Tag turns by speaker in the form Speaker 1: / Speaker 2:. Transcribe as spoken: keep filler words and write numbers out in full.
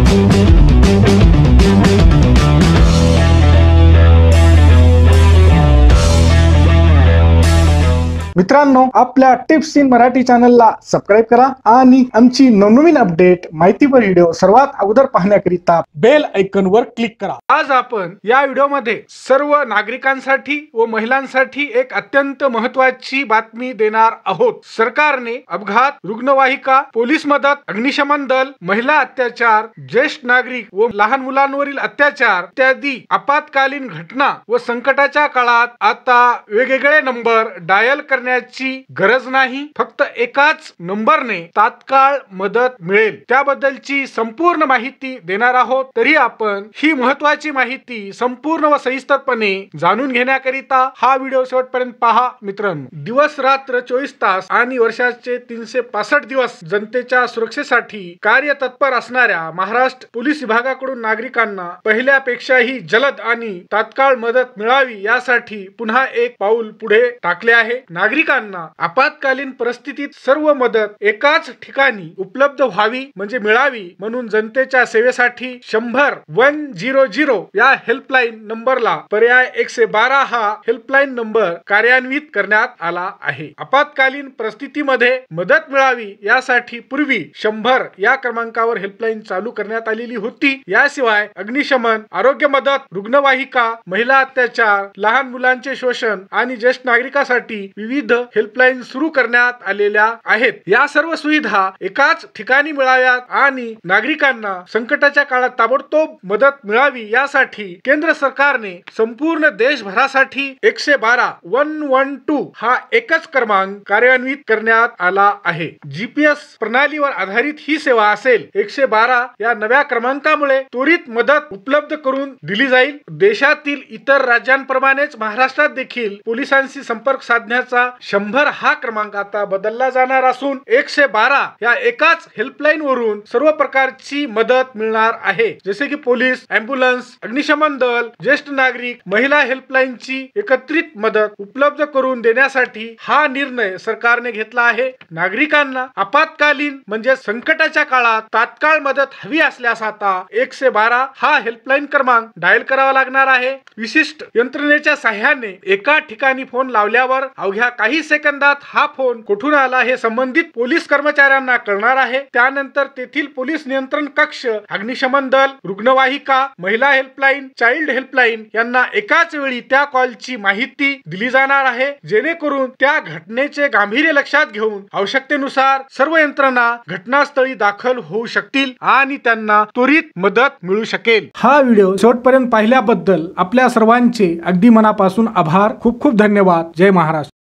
Speaker 1: मित्रांनो, आपल्या tips in Marathi चॅनलला सबस्क्राइब करा आणि आमची नवनवीन अपडेट माहितीपर व्हिडिओ सर्वात अगोदर पाहण्याकरिता बेल आयकॉनवर क्लिक करा। आज आपण या व्हिडिओमध्ये सर्व नागरिकांसाठी व महिलांसाठी एक अत्यंत महत्त्वाची बातमी देणार आहोत। सरकारने अपघात, रुग्णवाहिका, पोलीस मदत, अग्निशमन दल, महिला अत्याचार, ज्येष्ठ नागरिक व लहान मुलांवरील अत्याचार इत्यादी आपत्कालीन घटना व संकटाच्या काळात आता वेगवेगळे नंबर डायल करण्याची गरज नाही, फक्त एकाच नंबरने तात्काळ मदत मिळेल त्याबद्दलची संपूर्ण माहिती देणार आहोत। तरी आपण ही महत्त्वाची माहिती संपूर्ण व सविस्तरपणे जाणून घेण्याकरिता हा व्हिडिओ शेवटपर्यंत पहा। मित्रांनो, दिवस रात्र चोवीस तास आणि वर्षाचे तीनशे पासष्ट दिवस जनतेच्या सुरक्षेसाठी कार्यतत्पर असणाऱ्या महाराष्ट्र पोलीस विभागाकडून नागरिकांना पहिल्यापेक्षाही जलद आणि तात्काळ मदत मिळावी यासाठी पुन्हा एक पाऊल पुढे टाकले आहे। नागरिकांना आपत्कालीन परिस्थितीत सर्व मदत एकाच ठिकाणी उपलब्ध व्हावी म्हणजे मिळावी म्हणून जनतेच्या सेवेसाठी शंभर वन झिरो झिरो या हेल्पलाईन नंबरला पर्याय एकशे बारा हा हेल्पलाईन नंबर कार्यान्वित करण्यात आला आहे। आपत्कालीन परिस्थितीमध्ये मदत मिळावी यासाठी पूर्वी शंभर या क्रमांकावर हेल्पलाईन चालू करण्यात आलेली होती। याशिवाय अग्निशमन, आरोग्य मदत, रुग्णवाहिका, महिला अत्याचार, लहान मुलांचे शोषण आणि ज्येष्ठ नागरिकांसाठी विविध हेल्पलाईन सुरू करण्यात आलेल्या आहेत। या सर्व सुविधा एकाच ठिकाणी मिळाव्यात आणि नागरिकांना संकटाच्या काळात ताबडतोब मदत मिळावी यासाठी केंद्र सरकारने संपूर्ण देशभरासाठी एकशे बारा वन वन टू हा एकच क्रमांक कार्यान्वित करण्यात आला आहे। जीपीएस प्रणालीवर आधारित ही सेवा असेल। एकशे बारा या नव्या क्रमांकामुळे त्वरित मदत उपलब्ध करून दिली जाईल। देशातील इतर राज्यांप्रमाणेच महाराष्ट्रात देखील पोलिसांशी संपर्क साधण्याचा शंभर हा क्रमांक आता बदलला जाणार असून एकशे बारा या एकाच हेल्पलाईन वरून सर्व प्रकारची मदत मिळणार आहे, जसे की पोलीस, एम्ब्युलन्स, अग्निशमन दल, ज्येष्ठ नागरिक, महिला हेल्पलाईनची एकत्रित मदत उपलब्ध करून देण्यासाठी हा निर्णय सरकारने घेतला आहे। नागरिकांना आपत्कालीन म्हणजे संकटाच्या काळात तात्काळ मदत हवी असल्यास आता एकशे बारा हा हेल्पलाईन क्रमांक डायल करावा लागणार आहे। विशिष्ट यंत्रणेच्या सहाय्याने एका ठिकाणी फोन लावल्यावर अवघ्या काही सेकंदात हा फोन कुठून आला हे संबंधित पोलीस कर्मचाऱ्यांना कळणार आहे। त्यानंतर तेथील पोलीस नियंत्रण कक्ष, अग्निशमन दल, रुग्णवाहिका, महिला हेल्पलाईन, चाइल्ड हेल्पलाईन यांना एकाच वेळी त्या कॉलची माहिती दिली जाणार आहे, जेणेकरून त्या घटनेचे गांभीर्य लक्षात घेऊन आवश्यकतेनुसार सर्व यंत्रणा घटनास्थळी दाखल होऊ शकतील आणि त्यांना त्वरित मदत मिळू शकेल। हा व्हिडिओ शेवटपर्यंत पाहिल्याबद्दल आपल्या सर्वांचे अगदी मनापासून आभार। खूप खूप धन्यवाद। जय महाराष्ट्र।